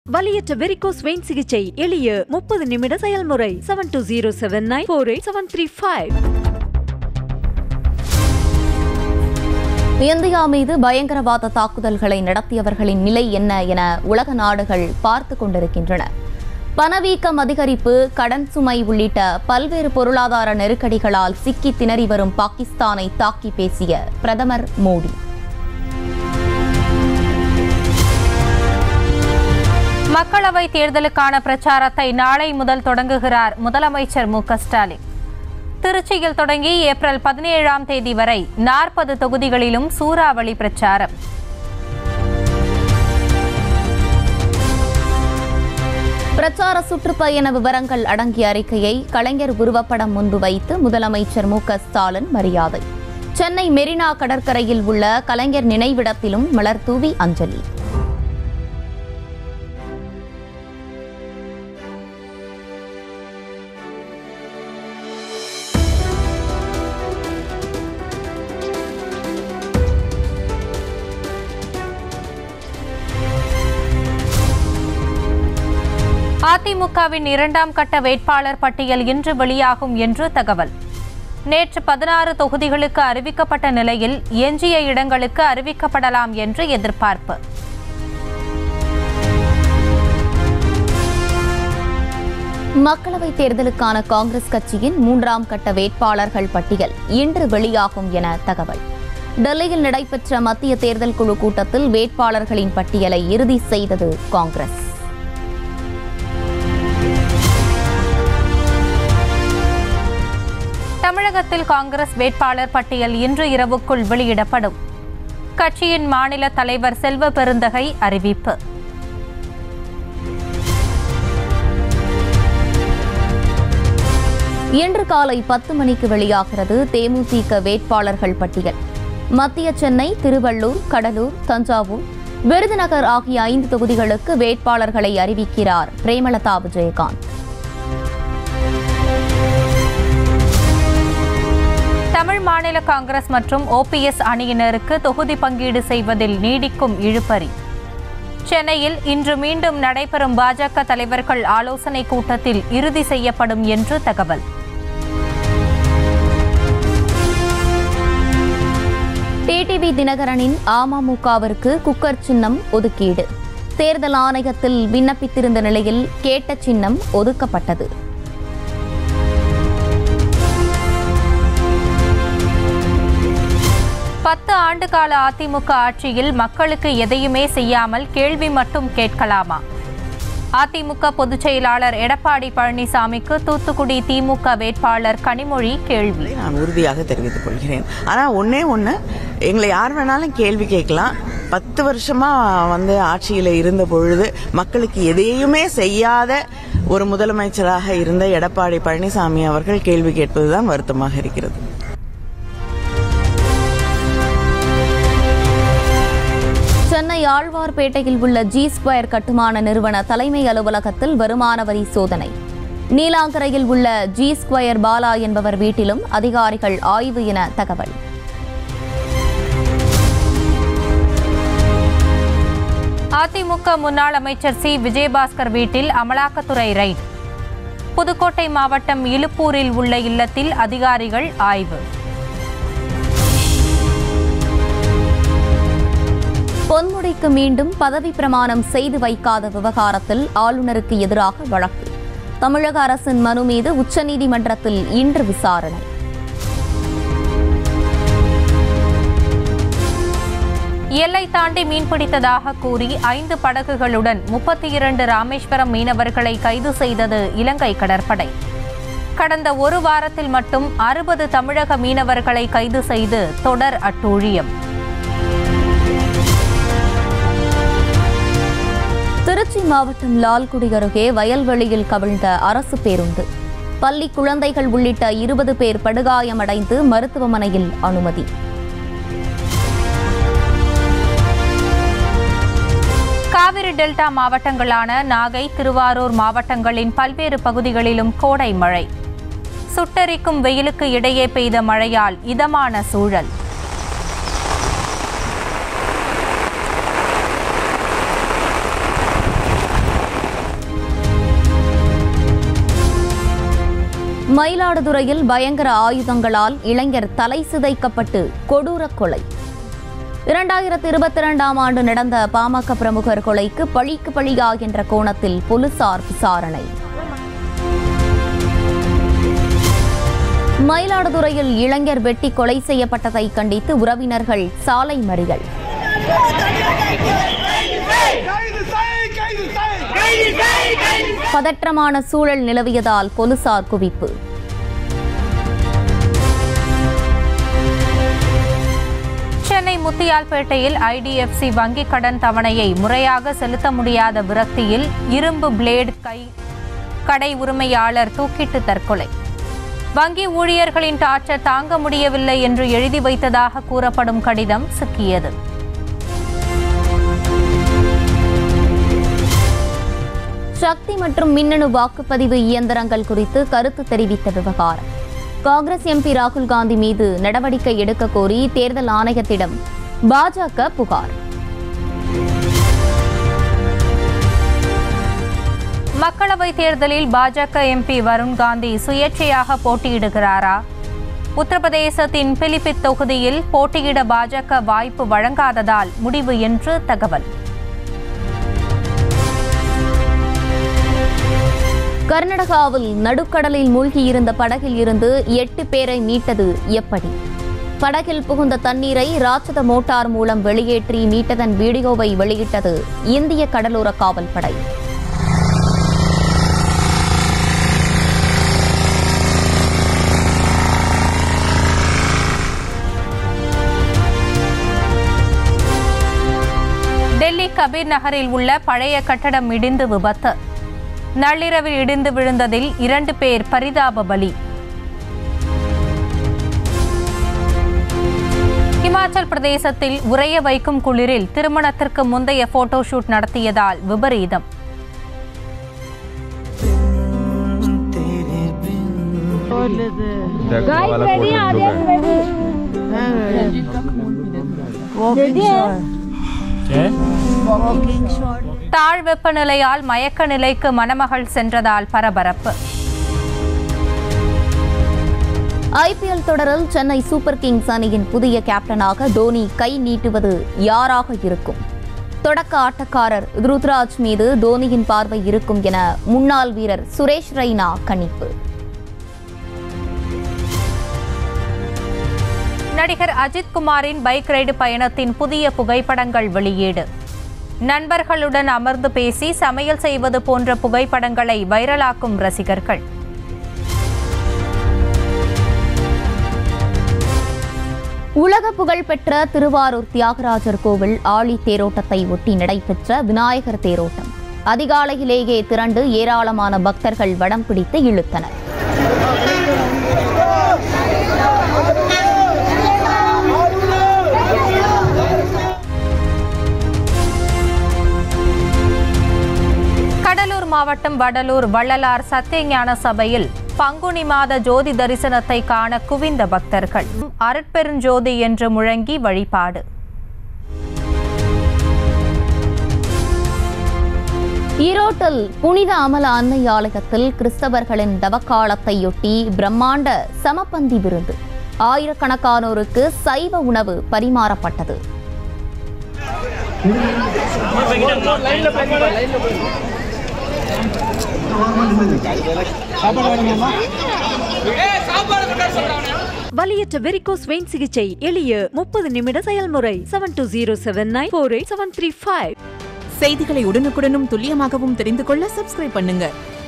வலியற்ற varicose vein சிகிச்சை எளிய 30 நிமிட செயல்முறை 7207948735. இந்தியா மீது பயங்கரவாத தாக்குதல்களை நடத்தியவர்களின் நிலை என்ன என உலக நாடுகள் பார்த்து கொண்டிருக்கின்றன. பணவீக்கம் அதிகரிப்பு, கடன் சுமை உள்ளிட்ட பல்வேறு பொருளாதார நெருக்கடிகளால் சிக்கி திணறி வரும் பாகிஸ்தானை தாக்கி பேசிய பிரதமர் மோடி. மக்களவை தேர்தலுக்கான பிரச்சாரத்தை நாளை முதல் தொடங்குகிறார் முதலமைச்சர் மு க ஸ்டாலின். திருச்சியில் தொடங்கி ஏப்ரல் 17ஆம் தேதி வரை 40 தொகுதிகளிலும் சூறாவளி பிரச்சாரம். பிரச்சார சுற்றுப்பயண விவரங்கள் அடங்கிய அறிக்கையை கலைஞர் உருவப்படம் முன்பு வைத்து முதலமைச்சர் மு க ஸ்டாலின் மரியாதை. சென்னை மெரினா கடற்கரையில் உள்ள கலைஞர் நினைவிடத்திலும் மலர் தூவி அஞ்சலி. அதிமுகவின் 2ஆம் கட்ட வேட்பாளர் பட்டியல் இன்று வெளியாகும் என்று தகவல். நேற்று 16 தொகுதிகளுக்கு அறிவிக்கப்பட்ட நிலையில் எஞ்சிய இடங்களுக்கு அறிவிக்கப்படலாம் என்று எதிர்பார்ப்பு. மக்களவைத் தேர்தலுக்கான காங்கிரஸ் கட்சியின் 3ஆம் கட்ட வேட்பாளர்கள் பட்டியல் இன்று வெளியாகும் என தகவல். டெல்லியில் நடைபெற்ற மத்திய தேர்தல் குழு கூட்டத்தில் வேட்பாளர்களின் பட்டியலை இறுதி செய்தது காங்கிரஸ். தமிழகத்தில் காங்கிரஸ் வேட்பாளர் பட்டியல் இன்று இரவுக்குள் வெளியிடப்படும். கட்சியின் மாநில தலைவர் செல்வ பெருந்தகை அறிவிப்பு. இன்று காலை 10 மணிக்கு வெளியாகிறது தேமுதிக வேட்பாளர்கள் பட்டியல். மத்திய சென்னை, திருவள்ளூர், கடலூர், தஞ்சாவூர், விருதுநகர் ஆகிய 5 தொகுதிகளுக்கு வேட்பாளர்களை அறிவிக்கிறார் பிரேமலதா விஜயகாந்த். தமிழ் மாநில காங்கிரஸ் மற்றும் ஓபிஎஸ் அணியினருக்கு தொகுதி பங்கீடு செய்வதில் நீடிக்கும் இழுபறி. சென்னையில் இன்று மீண்டும் நடைபெறும் பாஜக தலைவர்கள் ஆலோசனை கூட்டத்தில் இறுதி செய்யப்படும் என்று தகவல். டிடிவி தினகரனின் அமமுகவிற்கு குக்கர் சின்னம் ஒதுக்கீடு. தேர்தல் ஆணையத்தில் விண்ணப்பித்திருந்த நிலையில் கேட்ட சின்னம் ஒதுக்கப்பட்டது. பத்து ஆண்டு கால அதிமுக ஆட்சியில் மக்களுக்கு எதையுமே செய்யாமல் கேள்வி மட்டும் கேட்கலாமா? அதிமுக பொதுச் செயலாளர் எடப்பாடி பழனிசாமிக்கு தூத்துக்குடி திமுக வேட்பாளர் கனிமொழி கேள்வி. நான் உறுதியாக தெரிவித்துக் கொள்கிறேன். ஆனால் ஒண்ணு எங்களை யார் வேணாலும் கேள்வி கேட்கலாம். 10 வருஷமா ஆட்சியில இருந்த பொழுது மக்களுக்கு எதையுமே செய்யாத ஒரு முதலமைச்சராக இருந்த எடப்பாடி பழனிசாமி அவர்கள் கேள்வி கேட்பதுதான் வருத்தமாக இருக்கிறது. சென்னை ஆழ்வார்பேட்டையில் உள்ள G2 கட்டுமான நிறுவன தலைமை அலுவலகத்தில் வருமான வரி சோதனை. நீலாங்கரையில் உள்ள G2 பாலா என்பவர் வீட்டிலும் அதிகாரிகள் ஆய்வு என தகவல். அதிமுக முன்னாள் அமைச்சர் சி விஜயபாஸ்கர் வீட்டில் அமலாக்கத்துறை ரைட். புதுக்கோட்டை மாவட்டம் இலுப்பூரில் உள்ள இல்லத்தில் அதிகாரிகள் ஆய்வு. பொன்முடிக்கு மீண்டும் பதவி பிரமாணம் செய்து வைக்காத விவகாரத்தில் ஆளுநருக்கு எதிராக வழக்கு. தமிழக அரசின் மனு மீது உச்சநீதிமன்றத்தில் இன்று விசாரணை. எல்லை தாண்டி மீன்பிடித்ததாக கூறி 5 படகுகளுடன் 32 ராமேஸ்வரம் மீனவர்களை கைது செய்தது இலங்கை கடற்படை. கடந்த ஒரு வாரத்தில் மட்டும் 60 தமிழக மீனவர்களை கைது செய்து தொடர் அட்டூழியம். திருச்சி மாவட்டம் லால்குடி அருகே வயல்வெளியில் கவிழ்ந்த அரசு பேருந்து. பள்ளி குழந்தைகள் உள்ளிட்ட 20 பேர் படுகாயமடைந்து மருத்துவமனையில் அனுமதி. காவிரி டெல்டா மாவட்டங்களான நாகை, திருவாரூர் மாவட்டங்களின் பல்வேறு பகுதிகளிலும் கோடை மழை. சுட்டெரிக்கும் வெயிலுக்கு இடையே பெய்த மழையால் இதமான சூழல். மயிலாடுதுறையில் பயங்கர ஆயுதங்களால் இளைஞர் தலை சிதைக்கப்பட்டு கொடூர கொலை. 2022ஆம் ஆண்டு நடந்த பாமக பிரமுகர் கொலைக்கு பழிக்கு பழியா என்ற கோணத்தில் போலீசார் விசாரணை. மயிலாடுதுறையில் இளைஞர் வெட்டி கொலை செய்யப்பட்டதை கண்டித்து உறவினர்கள் சாலை மறியல். பதற்றமான சூழல் நிலவியதால் போலீசார் குவிப்பு. சென்னை முத்தியால்பேட்டையில் IDFC வங்கி கடன் தவணையை முறையாக செலுத்த முடியாத விரக்தியில் இரும்பு பிளேடு கடை உரிமையாளர் தூக்கிட்டு தற்கொலை. வங்கி ஊழியர்களின் டார்ச்சர் தாங்க முடியவில்லை என்று எழுதி வைத்ததாக கூறப்படும் கடிதம் சிக்கியது. சக்தி மற்றும் மின்னணு வாக்குப்பதிவு இயந்திரங்கள் குறித்து கருத்து தெரிவித்த விவகாரம். காங்கிரஸ் MP ராகுல் காந்தி மீது நடவடிக்கை எடுக்க கோரி தேர்தல் ஆணையத்திடம் பாஜக புகார். மக்களவைத் தேர்தலில் பாஜக MP வருண் காந்தி சுயேட்சையாக போட்டியிடுகிறாரா? உத்தரப்பிரதேசத்தின் பிலிபித் தொகுதியில் போட்டியிட பாஜக வாய்ப்பு வழங்காததால் முடிவு என்று தகவல். கர்நாடகாவில் நடுக்கடலில் மூழ்கியிருந்த படகில் இருந்து 8 பேரை மீட்டது எப்படி? படகில் புகுந்த தண்ணீரை ராட்சத மோட்டார் மூலம் வெளியேற்றி மீட்டதன் வீடியோவை வெளியிட்டது இந்திய கடலோர காவல்படை. டெல்லி கபீர் நகரில் உள்ள பழைய கட்டடம் இடிந்து விபத்து. நள்ளிரவில் இடிந்து விழுந்ததில் 2 பேர் பரிதாப பலி. இமாச்சல் பிரதேசத்தில் உறைய வைக்கும் குளிரில் திருமணத்திற்கு முந்தைய போட்டோஷூட் நடத்தியதால் விபரீதம். தாழ் வெப்பநிலையால் மயக்க நிலைக்கு மணமகள் சென்றதால் பரபரப்பு. IPL தொடரில் சென்னை சூப்பர் கிங்ஸ் அணியின் புதிய கேப்டனாக தோனி கை நீட்டுவது யாராக இருக்கும்? தொடக்க ஆட்டக்காரர் ருத்ராஜ் மீது தோனியின் பார்வை இருக்கும் என முன்னாள் வீரர் சுரேஷ் ரெய்னா கணிப்பு. நடிகர் அஜித் குமாரின் பைக் ரைடு பயணத்தின் புதிய புகைப்படங்கள் வெளியீடு. நண்பர்களுடன் அமர்ந்து பேசி சமையல் செய்வது போன்ற புகைப்படங்களை வைரலாக்கும் ரசிகர்கள். உலக புகழ்பெற்ற திருவாரூர் தியாகராஜர் கோவில் ஆழி தேரோட்டத்தை ஒட்டி நடைபெற்ற விநாயகர் தேரோட்டம். அதிகாலையிலேயே திரண்டு ஏராளமான பக்தர்கள் வடம் பிடித்து இழுத்தனர். கடலூர் மாவட்டம் வடலூர் வள்ளலார் சத்தியஞான சபையில் பங்குனி மாத ஜோதி தரிசனத்தை காண குவிந்த பக்தர்கள். அருட்பெருஞ்சோதி என்று முழங்கி வழிபாடு. ஈரோட்டில் புனித அமல அன்னை ஆலயத்தில் கிறிஸ்தவர்களின் தவக்காலத்தையொட்டி பிரம்மாண்ட சமபந்தி விருந்து. ஆயிரக்கணக்கானோருக்கு சைவ உணவு பரிமாறப்பட்டது. வலியற்ற வெரிகோஸ் வெயின் சிகிச்சை எளிய 30 நிமிட செயல்முறை. 7207948735. செய்திகளை உடனுக்குடனும் துல்லியமாகவும் தெரிந்து கொள்ள சப்ஸ்கிரைப் பண்ணுங்க.